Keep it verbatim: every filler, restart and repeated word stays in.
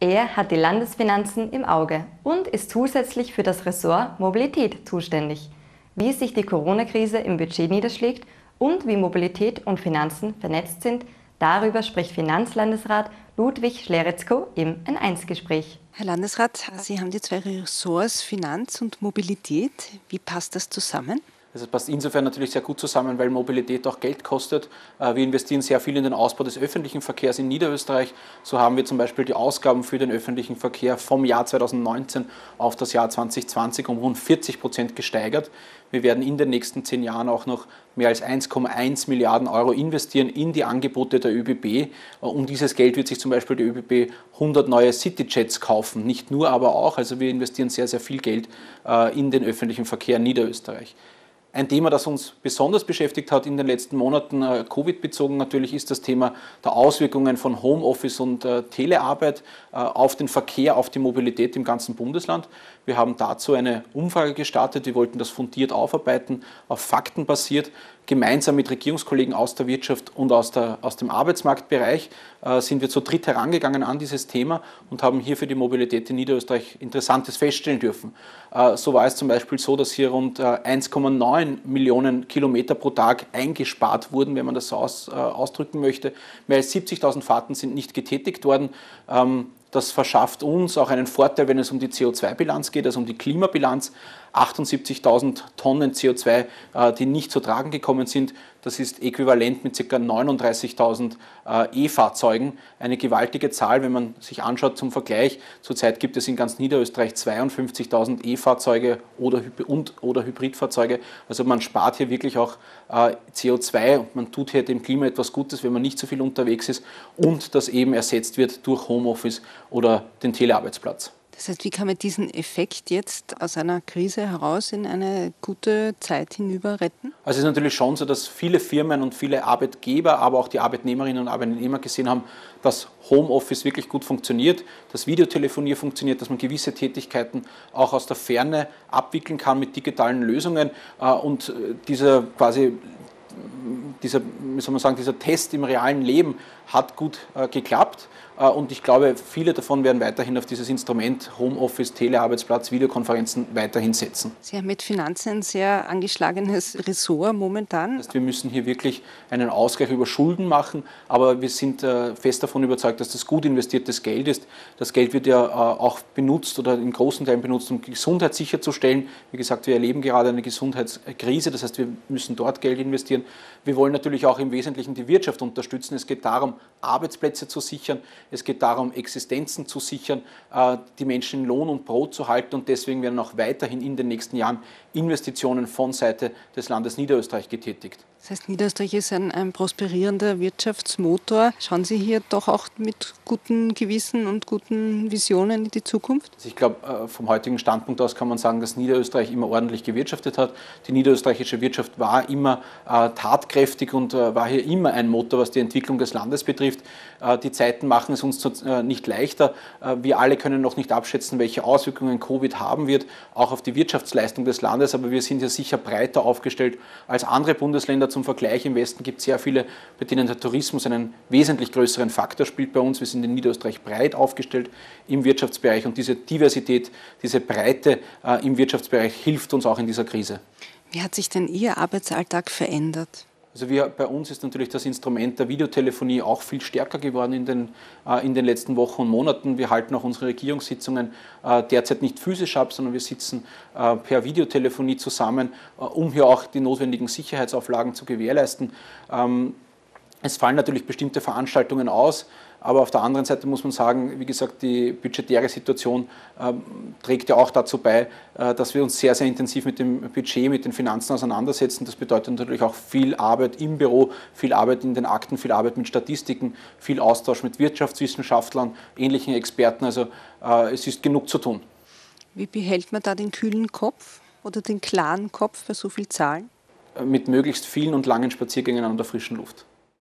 Er hat die Landesfinanzen im Auge und ist zusätzlich für das Ressort Mobilität zuständig. Wie sich die Corona-Krise im Budget niederschlägt und wie Mobilität und Finanzen vernetzt sind, darüber spricht Finanzlandesrat Ludwig Schleretzko im N eins Gespräch. Herr Landesrat, Sie haben die zwei Ressorts Finanz und Mobilität. Wie passt das zusammen? Das passt insofern natürlich sehr gut zusammen, weil Mobilität auch Geld kostet. Wir investieren sehr viel in den Ausbau des öffentlichen Verkehrs in Niederösterreich. So haben wir zum Beispiel die Ausgaben für den öffentlichen Verkehr vom Jahr zweitausendneunzehn auf das Jahr zweitausendzwanzig um rund vierzig Prozent gesteigert. Wir werden in den nächsten zehn Jahren auch noch mehr als eins Komma eins Milliarden Euro investieren in die Angebote der ÖBB. Um dieses Geld wird sich zum Beispiel die ÖBB hundert neue Cityjets kaufen. Nicht nur, aber auch. Also wir investieren sehr, sehr viel Geld in den öffentlichen Verkehr in Niederösterreich. Ein Thema, das uns besonders beschäftigt hat in den letzten Monaten, äh, Covid-bezogen natürlich, ist das Thema der Auswirkungen von Homeoffice und äh, Telearbeit äh, auf den Verkehr, auf die Mobilität im ganzen Bundesland. Wir haben dazu eine Umfrage gestartet. Wir wollten das fundiert aufarbeiten, auf Fakten basiert, gemeinsam mit Regierungskollegen aus der Wirtschaft und aus, der, aus dem Arbeitsmarktbereich äh, sind wir zu dritt herangegangen an dieses Thema und haben hier für die Mobilität in Niederösterreich Interessantes feststellen dürfen. Äh, so war es zum Beispiel so, dass hier rund äh, eins Komma neun Millionen Kilometer pro Tag eingespart wurden, wenn man das so aus, äh, ausdrücken möchte. Mehr als siebzigtausend Fahrten sind nicht getätigt worden. Ähm, Das verschafft uns auch einen Vorteil, wenn es um die C O zwei Bilanz geht, also um die Klimabilanz. achtundsiebzigtausend Tonnen C O zwei, die nicht zu tragen gekommen sind. Das ist äquivalent mit ca. neununddreißigtausend E-Fahrzeugen. Eine gewaltige Zahl, wenn man sich anschaut zum Vergleich. Zurzeit gibt es in ganz Niederösterreich zweiundfünfzigtausend E-Fahrzeuge oder, und, oder Hybridfahrzeuge. Also man spart hier wirklich auch C O zwei und man tut hier dem Klima etwas Gutes, wenn man nicht so viel unterwegs ist und das eben ersetzt wird durch Homeoffice oder den Telearbeitsplatz. Das heißt, wie kann man diesen Effekt jetzt aus einer Krise heraus in eine gute Zeit hinüber retten? Also es ist natürlich schon so, dass viele Firmen und viele Arbeitgeber, aber auch die Arbeitnehmerinnen und Arbeitnehmer gesehen haben, dass Homeoffice wirklich gut funktioniert, dass Videotelefonie funktioniert, dass man gewisse Tätigkeiten auch aus der Ferne abwickeln kann mit digitalen Lösungen und dieser quasi Dieser, wie soll man sagen, dieser Test im realen Leben hat gut äh, geklappt äh, und ich glaube, viele davon werden weiterhin auf dieses Instrument Homeoffice, Telearbeitsplatz, Videokonferenzen weiterhin setzen. Sie haben mit Finanzen ein sehr angeschlagenes Ressort momentan. Das heißt, wir müssen hier wirklich einen Ausgleich über Schulden machen, aber wir sind äh, fest davon überzeugt, dass das gut investiertes Geld ist. Das Geld wird ja äh, auch benutzt oder in großen Teilen benutzt, um Gesundheit sicherzustellen. Wie gesagt, wir erleben gerade eine Gesundheitskrise, das heißt, wir müssen dort Geld investieren. Wir wollen natürlich auch im Wesentlichen die Wirtschaft unterstützen. Es geht darum, Arbeitsplätze zu sichern. Es geht darum, Existenzen zu sichern, die Menschen in Lohn und Brot zu halten. Und deswegen werden auch weiterhin in den nächsten Jahren Investitionen von Seite des Landes Niederösterreich getätigt. Das heißt, Niederösterreich ist ein, ein prosperierender Wirtschaftsmotor. Schauen Sie hier doch auch mit gutem Gewissen und guten Visionen in die Zukunft? Also ich glaube, vom heutigen Standpunkt aus kann man sagen, dass Niederösterreich immer ordentlich gewirtschaftet hat. Die niederösterreichische Wirtschaft war immer äh, tatkräftig und äh, war hier immer ein Motor, was die Entwicklung des Landes betrifft. Äh, die Zeiten machen es uns zu, äh, nicht leichter. Äh, wir alle können noch nicht abschätzen, welche Auswirkungen Covid haben wird, auch auf die Wirtschaftsleistung des Landes. Aber wir sind hier sicher breiter aufgestellt als andere Bundesländer. Zum Vergleich, im Westen gibt es sehr viele, bei denen der Tourismus einen wesentlich größeren Faktor spielt bei uns. Wir sind in Niederösterreich breit aufgestellt im Wirtschaftsbereich und diese Diversität, diese Breite äh, im Wirtschaftsbereich hilft uns auch in dieser Krise. Wie hat sich denn Ihr Arbeitsalltag verändert? Also wir, bei uns ist natürlich das Instrument der Videotelefonie auch viel stärker geworden in den, äh, in den letzten Wochen und Monaten. Wir halten auch unsere Regierungssitzungen äh, derzeit nicht physisch ab, sondern wir sitzen äh, per Videotelefonie zusammen, äh, um hier auch die notwendigen Sicherheitsauflagen zu gewährleisten. Ähm, es fallen natürlich bestimmte Veranstaltungen aus, aber auf der anderen Seite muss man sagen, wie gesagt, die budgetäre Situation äh, trägt ja auch dazu bei, äh, dass wir uns sehr, sehr intensiv mit dem Budget, mit den Finanzen auseinandersetzen. Das bedeutet natürlich auch viel Arbeit im Büro, viel Arbeit in den Akten, viel Arbeit mit Statistiken, viel Austausch mit Wirtschaftswissenschaftlern, ähnlichen Experten. Also äh, es ist genug zu tun. Wie behält man da den kühlen Kopf oder den klaren Kopf bei so vielen Zahlen? Mit möglichst vielen und langen Spaziergängen an der frischen Luft.